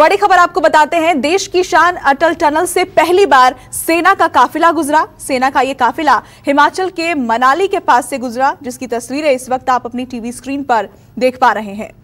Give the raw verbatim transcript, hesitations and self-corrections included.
बड़ी खबर आपको बताते हैं, देश की शान अटल टनल से पहली बार सेना का काफिला गुजरा। सेना का ये काफिला हिमाचल के मनाली के पास से गुजरा, जिसकी तस्वीरें इस वक्त आप अपनी टीवी स्क्रीन पर देख पा रहे हैं।